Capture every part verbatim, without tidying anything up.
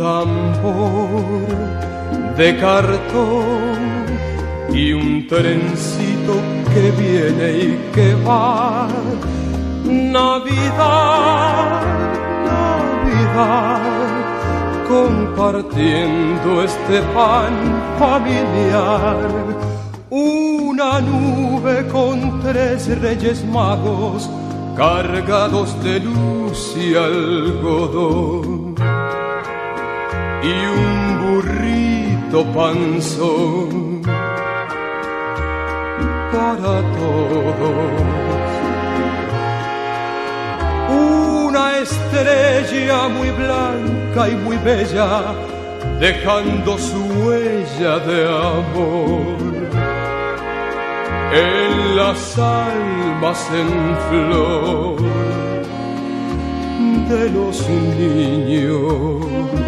tambor de cartón y un trencito que viene y que va. Navidad, Navidad, compartiendo este pan familiar. Una nube con tres reyes magos cargados de luz y algodón, y un burrito panzón para todos. Una estrella muy blanca y muy bella, dejando su huella de amor en las almas en flor de los niños.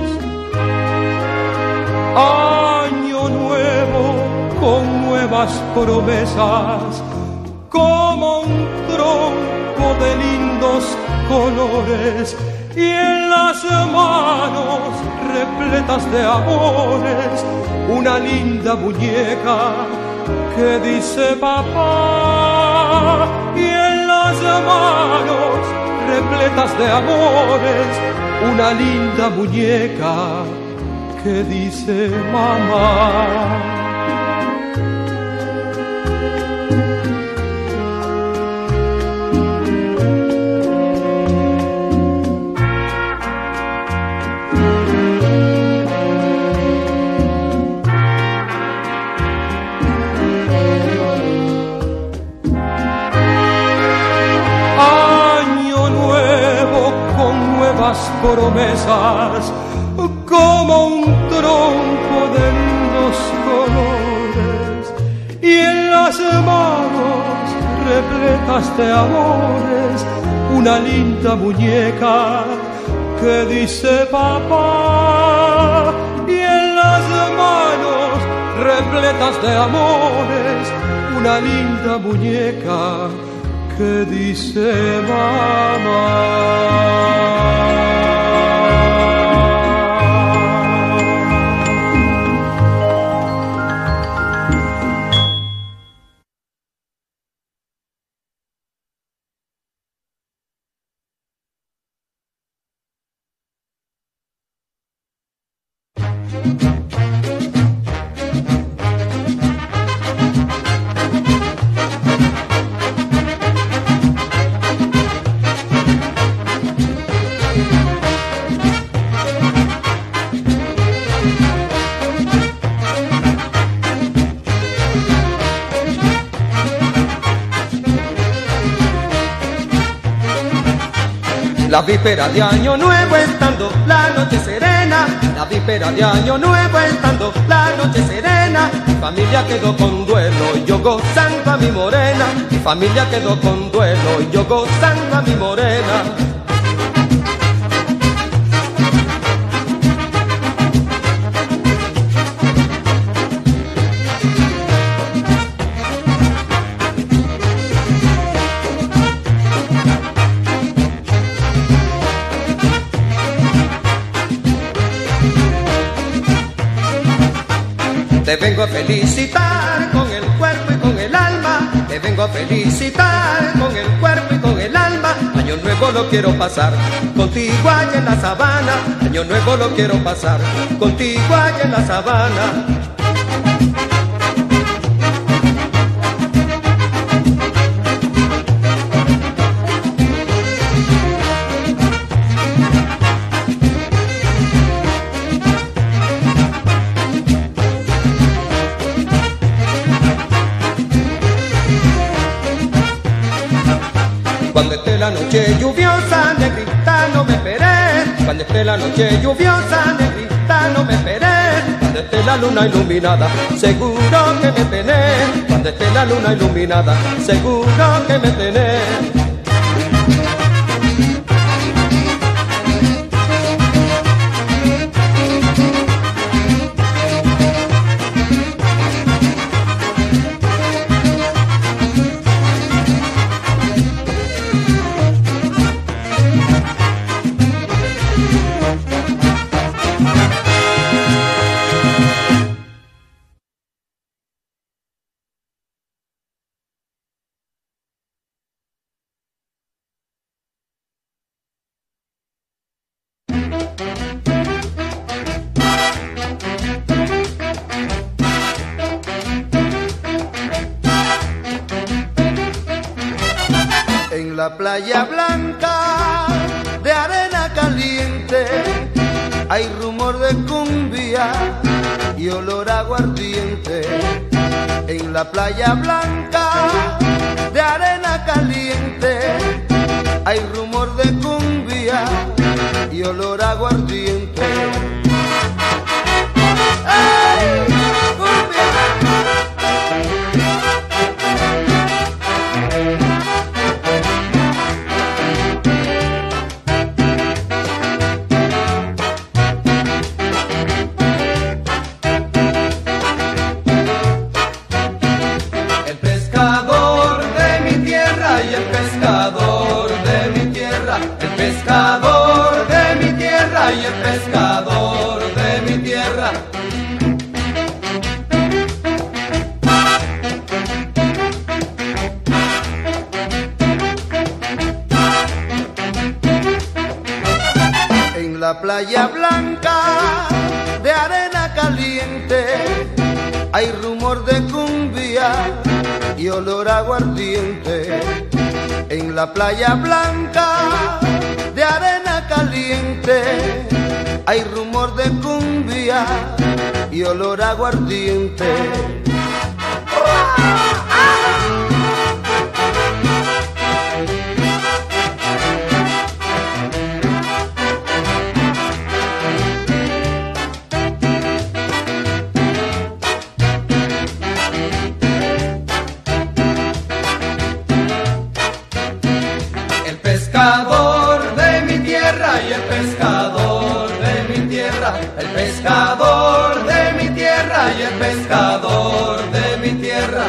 Año nuevo con nuevas promesas, como un tronco de lindos colores, y en las manos repletas de amores una linda muñeca que dice papá, y en las manos repletas de amores una linda muñeca que dice mamá. Promesas, como un tronco de lindos colores, y en las manos repletas de amores una linda muñeca que dice papá, y en las manos repletas de amores una linda muñeca que dice mamá. La víspera de año nuevo estando la noche serena, la víspera de año nuevo estando la noche serena, mi familia quedó con duelo y yo gozando a mi morena, mi familia quedó con duelo y yo gozando a mi morena. Te vengo a felicitar con el cuerpo y con el alma, te vengo a felicitar con el cuerpo y con el alma. Año nuevo lo quiero pasar contigo allá en la sabana, año nuevo lo quiero pasar contigo allá en la sabana. Cuando esté la noche lluviosa, negrita, no me esperé. Cuando esté la noche lluviosa, negrita, no me esperé. Cuando esté la luna iluminada, seguro que me tenés. Cuando esté la luna iluminada, seguro que me tenés. En la playa blanca de arena caliente hay rumor de cumbia y olor a aguardiente. En la playa blanca de arena caliente hay rumor de cumbia y olor a aguardiente. ¡Ay, cumbia! Pescador de mi tierra y el pescador de mi tierra. En la playa blanca de arena caliente hay rumor de cumbia y olor a aguardiente. En la playa blanca de arena caliente hay rumor de cumbia y olor a aguardiente. El pescador de mi tierra y el pescador de mi tierra, el pescador de mi tierra y el pescador de mi tierra.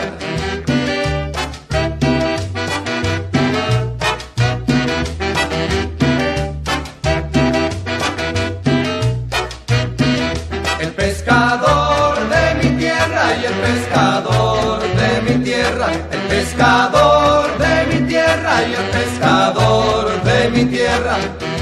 El pescador de mi tierra y el pescador de mi tierra, el pescador de mi tierra y el pescador de mi tierra.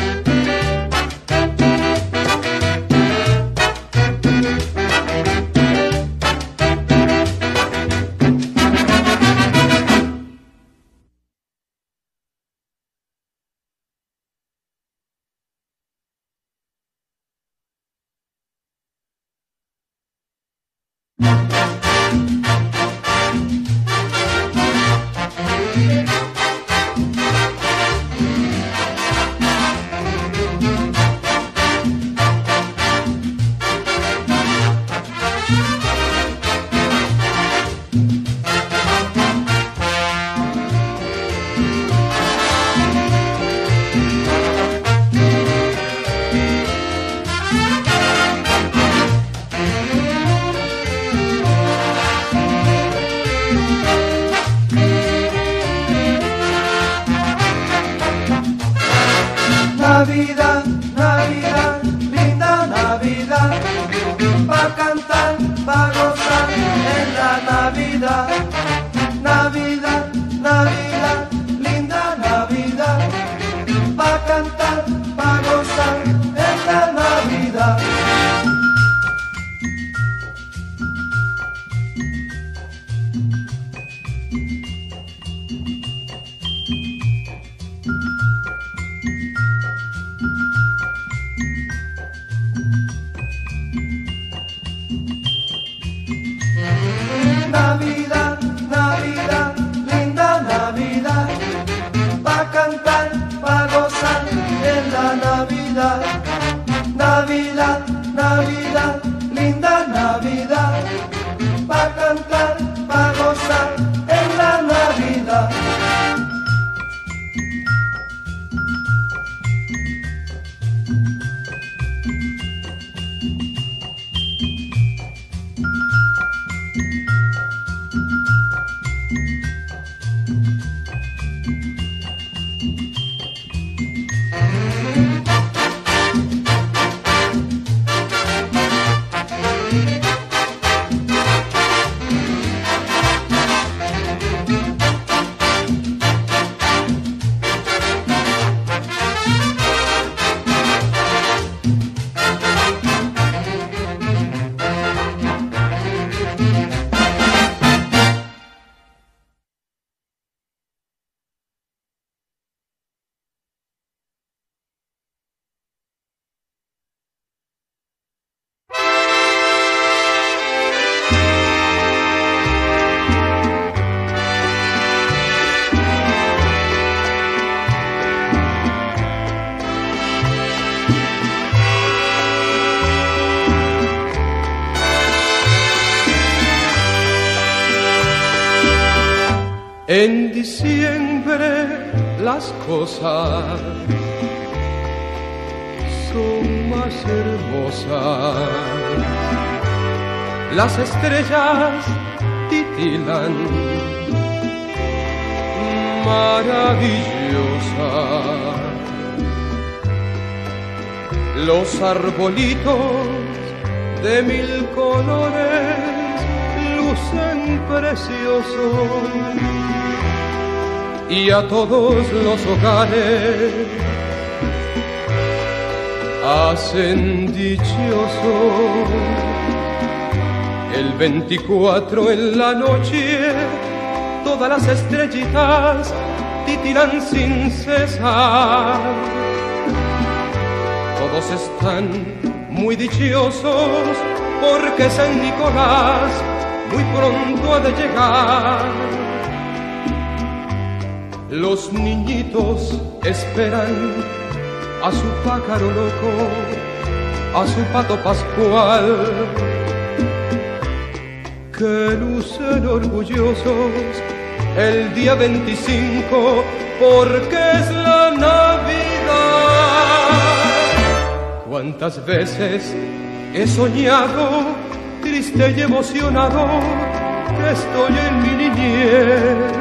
Navidad, Navidad, linda Navidad, pa' cantar, pa' gozar en la Navidad. Navidad, Navidad, linda Navidad, pa' cantar, pa' gozar en la Navidad. Navidad, Navidad, linda Navidad. En diciembre las cosas son más hermosas. Las estrellas titilan maravillosas. Los arbolitos de mil colores lucen preciosos y a todos los hogares hacen dichosos. El veinticuatro en la noche todas las estrellitas titilan sin cesar. Todos están muy dichosos porque San Nicolás muy pronto ha de llegar. Los niñitos esperan a su pájaro loco, a su pato pascual, que lucen orgullosos el día veinticinco porque es la Navidad. Cuántas veces he soñado, triste y emocionado, que estoy en mi niñez,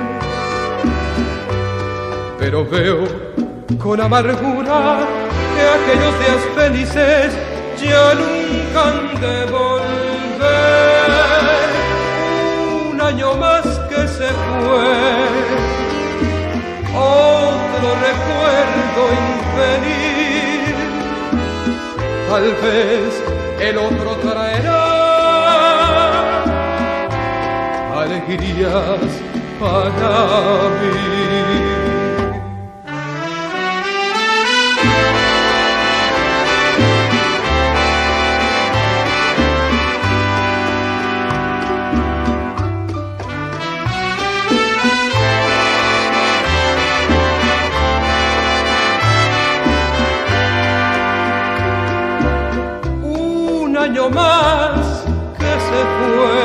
pero veo con amargura que aquellos días felices ya nunca han de volver. Un año más que se fue, otro recuerdo infeliz, tal vez el otro traerá alegrías para mí. Más que se fue,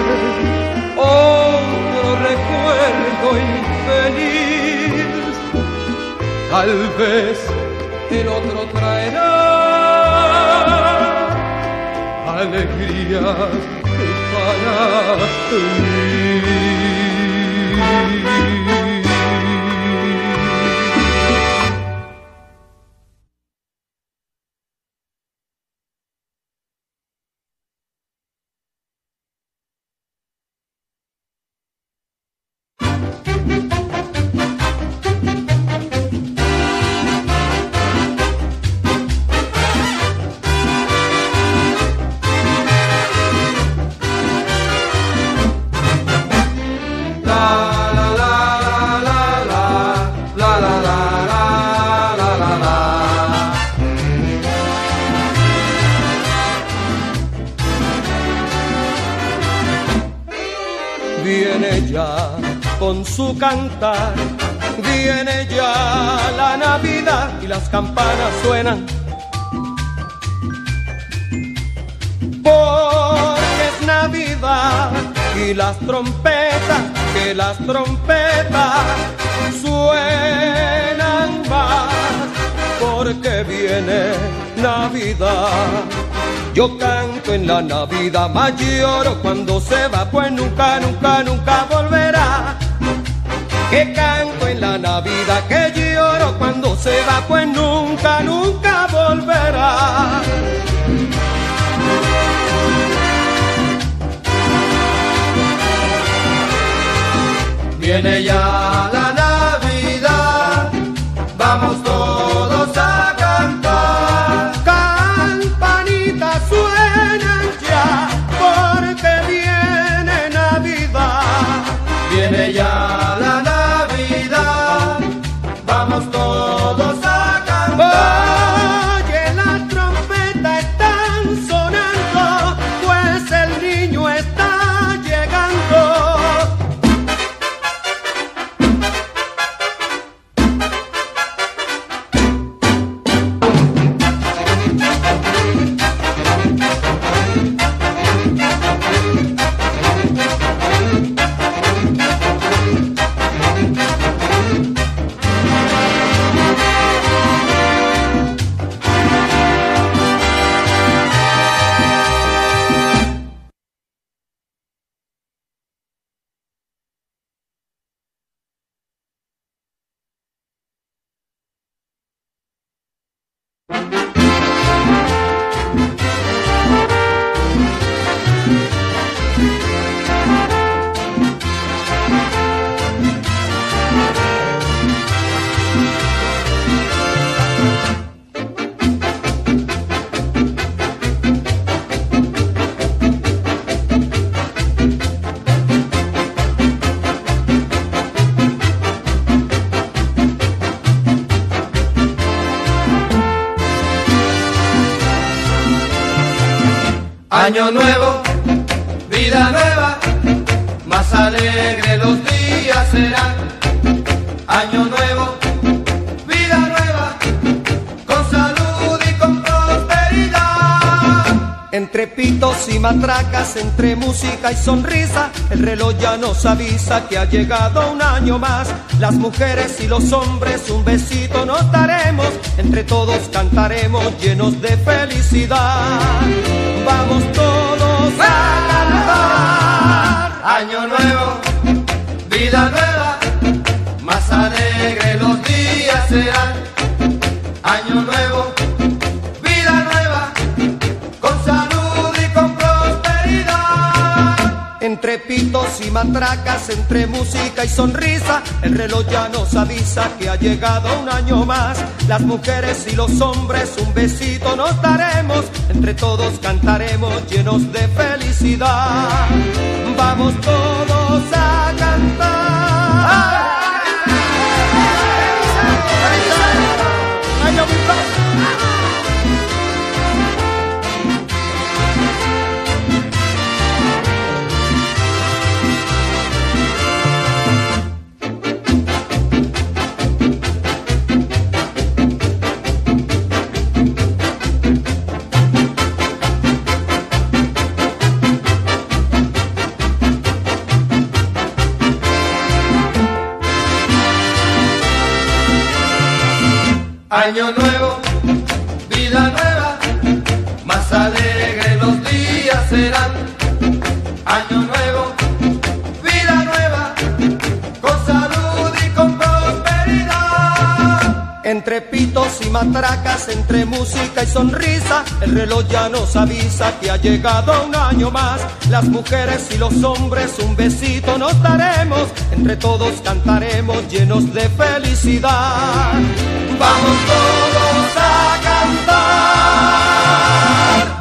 otro recuerdo infeliz, tal vez el otro traerá alegrías para mí. Con su cantar viene ya la Navidad y las campanas suenan, porque es Navidad y las trompetas, que las trompetas suenan más, porque viene Navidad. Yo canto en la Navidad, mas lloro cuando se va, pues nunca, nunca, nunca volverá. Que canto en la Navidad, que lloro cuando se va, pues nunca, nunca volverá. Viene ya la Navidad, vamos todos a cantar. Campanitas suenan ya, porque viene Navidad. Viene ya la Navidad, vamos todos a cantar. Oye, las trompetas están sonando, pues el niño está llegando. Año nuevo, vida nueva, más alegre los días serán. Año nuevo, vida nueva, con salud y con prosperidad. Entre pitos y matracas, entre música y sonrisa, el reloj ya nos avisa que ha llegado un año más. Las mujeres y los hombres un besito nos daremos, entre todos cantaremos llenos de felicidad. Vamos todos a cantar. Año nuevo, vida nueva, más alegre los días serán. Año nuevo, vida nueva, con salud y con prosperidad. Entre pitos y matracas, entre música y sonrisa, el reloj ya nos avisa que ha llegado un año más. Las mujeres y los hombres un besito nos daremos, entre todos cantaremos llenos de felicidad. Vamos todos a cantar. ¡Año nuevo! Año nuevo, vida nueva, más alegre los días serán. Año nuevo, vida nueva, con salud y con prosperidad. Entre pitos y matracas, entre música y sonrisa, el reloj ya nos avisa que ha llegado un año más. Las mujeres y los hombres un besito nos daremos, entre todos cantaremos llenos de felicidad. Vamos todos a cantar.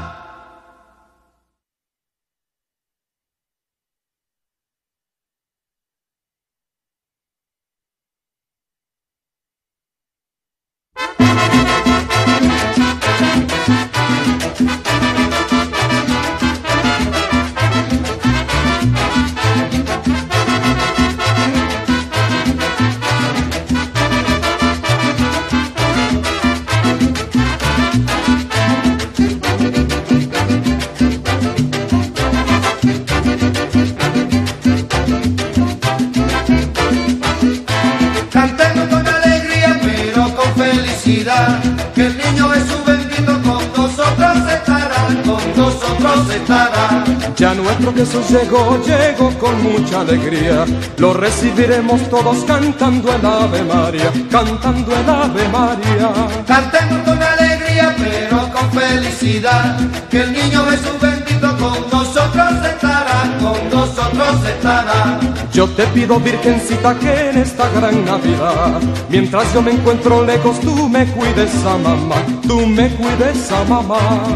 Que el niño Jesús bendito con nosotros estará, con nosotros estará. Ya nuestro Jesús llegó, llegó con mucha alegría. Lo recibiremos todos cantando el Ave María, cantando el Ave María. Cantemos con alegría pero con felicidad, que el niño Jesús bendito con nosotros estará, con nosotros estará. Yo te pido, Virgencita, que en esta gran Navidad, mientras yo me encuentro lejos, tú me cuides a mamá, tú me cuides a mamá.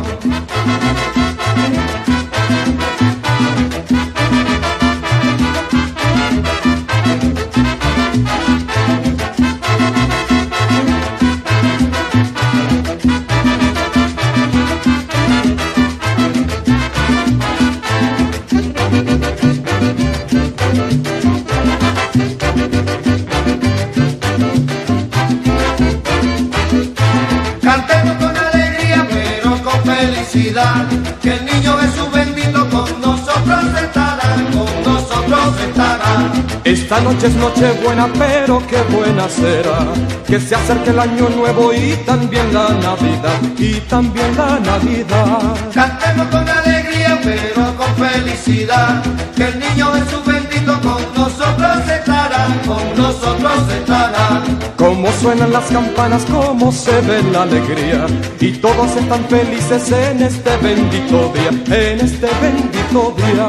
Que el niño Jesús bendito con nosotros estará, con nosotros estará. Esta noche es noche buena, pero qué buena será que se acerque el año nuevo y también la Navidad, y también la Navidad. Cantemos con alegría pero con felicidad, que el niño Jesús bendito con nosotros estará, con nosotros estará. Cómo suenan las campanas, cómo se ve la alegría, y todos están felices en este bendito día, en este bendito día.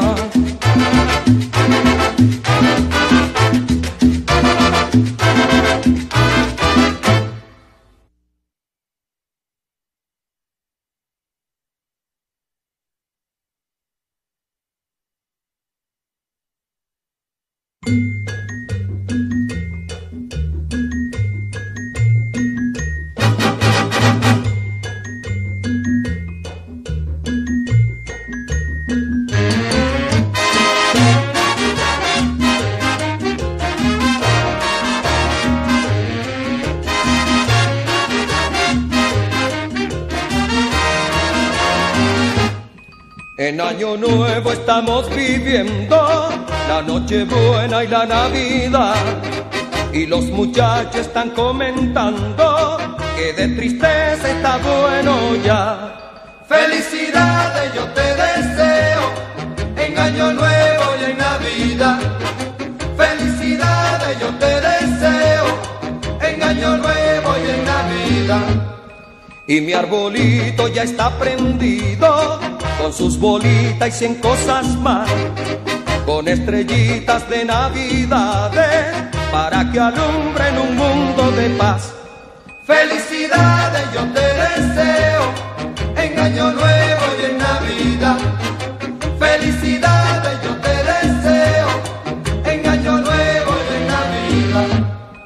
En Año Nuevo estamos viviendo la Nochebuena y la Navidad, y los muchachos están comentando que de tristeza está bueno ya. Felicidades yo te deseo en Año Nuevo y en Navidad. Felicidades yo te deseo en Año Nuevo y en Navidad. Y mi arbolito ya está prendido con sus bolitas y cien cosas más, con estrellitas de navidades para que alumbren un mundo de paz. Felicidades yo te deseo en Año Nuevo y en Navidad. Felicidades yo te deseo en Año Nuevo y en Navidad.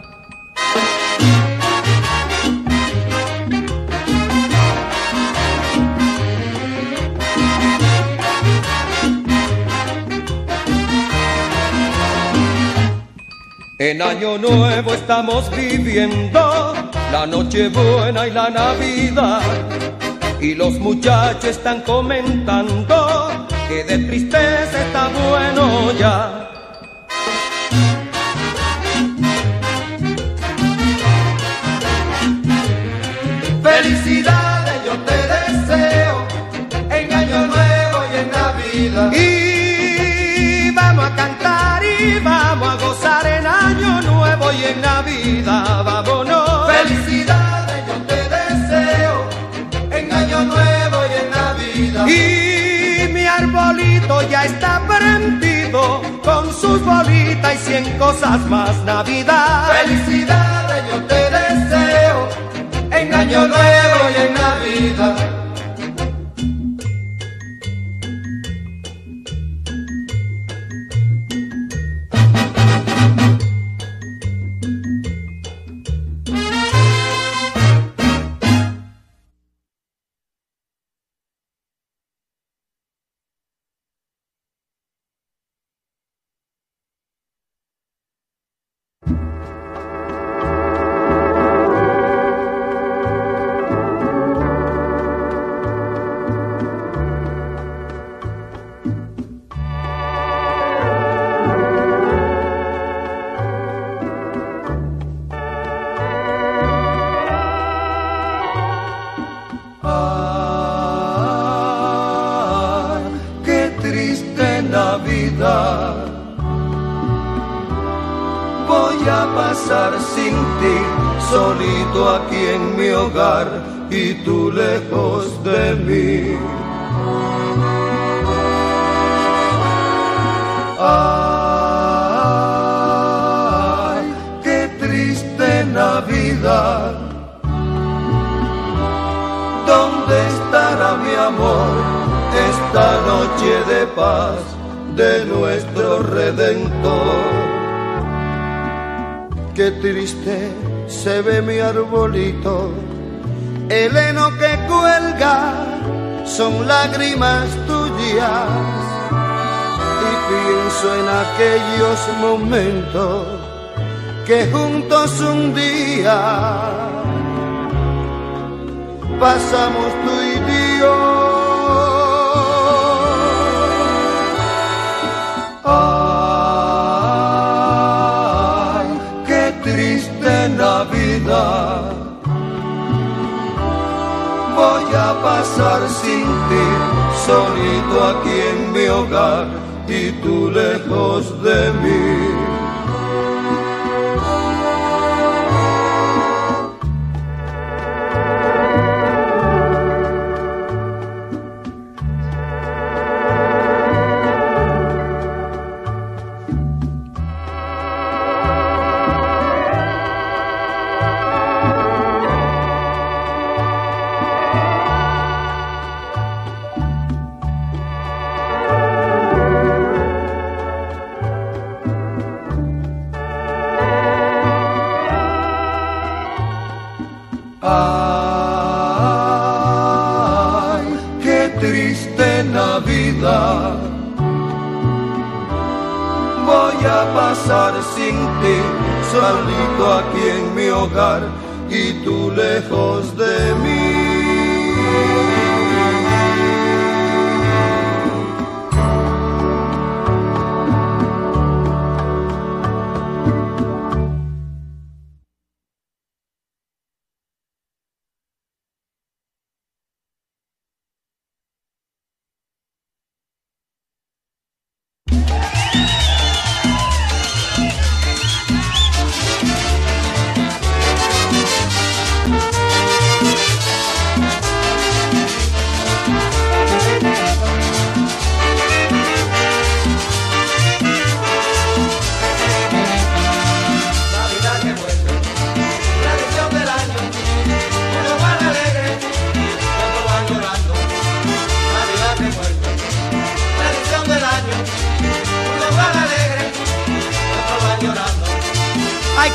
En Año Nuevo estamos viviendo la Nochebuena y la Navidad, y los muchachos están comentando que de tristeza está bueno ya. Felicidades yo te deseo en Año Nuevo y en Navidad. Y vamos a cantar y vamos a gozar en Año Nuevo y en Navidad, vámonos. Felicidades yo te deseo en Año Nuevo y en Navidad. Y mi arbolito ya está prendido con sus bolitas y cien cosas más, Navidad. Felicidades yo te deseo en Año Nuevo y en Navidad. Voy a pasar sin ti, solito aquí en mi hogar y tú lejos de mí. Ay, qué triste Navidad. ¿Dónde estará mi amor esta noche de paz de nuestro Redentor? Qué triste se ve mi arbolito, el heno que cuelga son lágrimas tuyas, y pienso en aquellos momentos que juntos un día pasamos tú y yo. Navidad, voy a pasar sin ti, solito aquí en mi hogar y tú lejos de mí. Ay, qué triste Navidad. Voy a pasar sin ti, solito aquí en mi hogar y tú lejos de mí.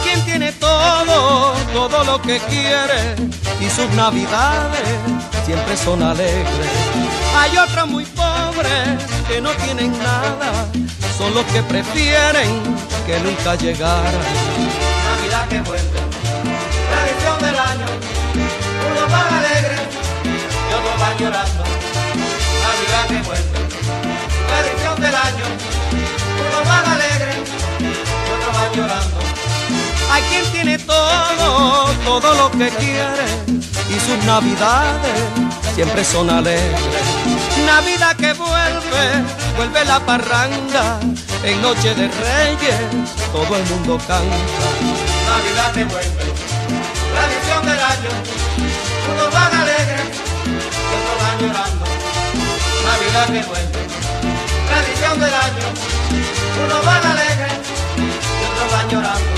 quien tiene todo, todo lo que quiere y sus navidades siempre son alegres. Hay otros muy pobres que no tienen nada, son los que prefieren que nunca llegara. Navidad que vuelve, tradición del año, unos van alegres y otros van llorando. Navidad que vuelve, tradición del año, unos van alegres y otros van llorando. Hay quien tiene todo, todo lo que quiere y sus navidades siempre son alegres. Navidad que vuelve, vuelve la parranda, en noche de reyes todo el mundo canta. Navidad que vuelve, tradición del año, unos van alegres y otros van llorando. Navidad que vuelve, tradición del año, unos van alegres y otros van llorando.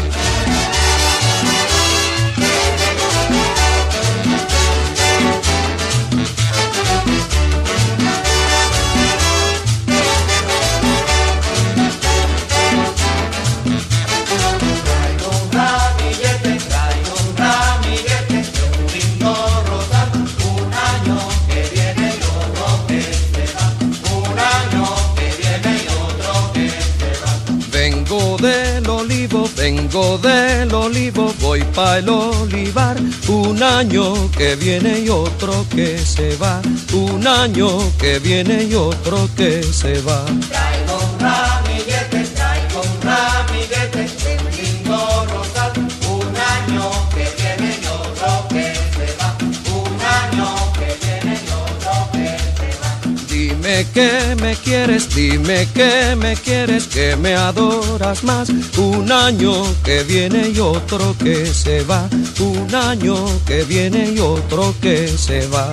Vengo del olivo, voy pa' el olivar. Un año que viene y otro que se va. Un año que viene y otro que se va. Traigo un ramillete, traigo un ramillete, un lindo rosal. Un año que viene y otro que se va. Un año que viene y otro que se va. Dime que me quieres, dime que me quieres, que me adoras más. Un año que viene y otro que se va. Un año que viene y otro que se va.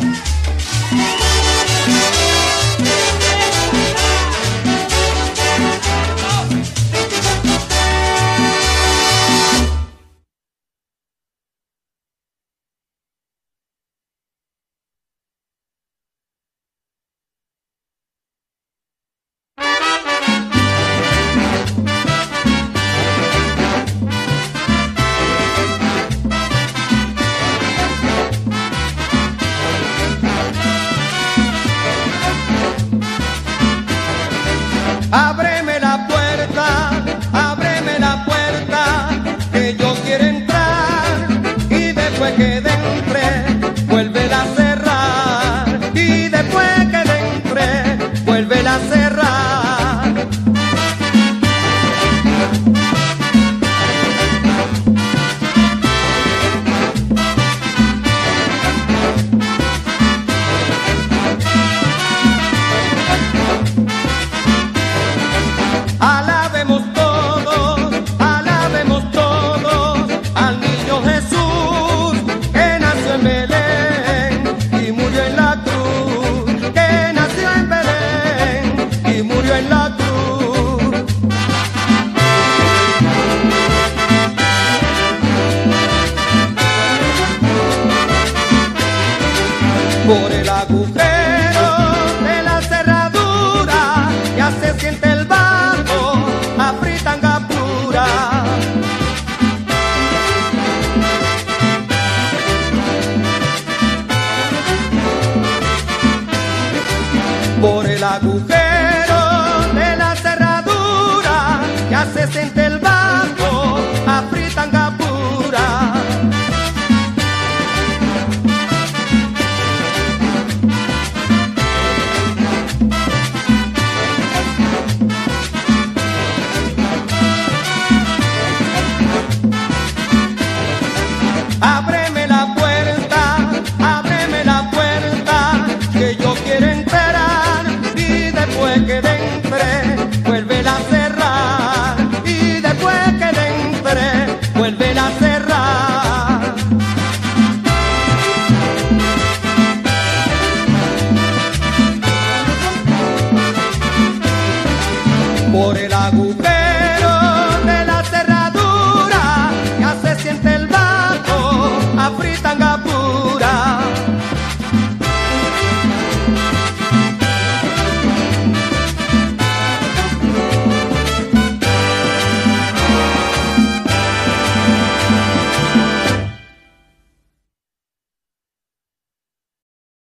Ábreme la puerta, ábreme la puerta, que yo quiero entrar, y después que entre, vuélvela a cerrar, y después que entre, vuélvela a cerrar. Alabemos todos, alabemos todos al niño Jesús, que nació en Belén y murió en la cruz, que nació en Belén y murió en la cruz. Por el agujero de la cerradura ya se siente el bajo a fritanga pura. Por el agujero de la cerradura ya se siente el bajo a fritanga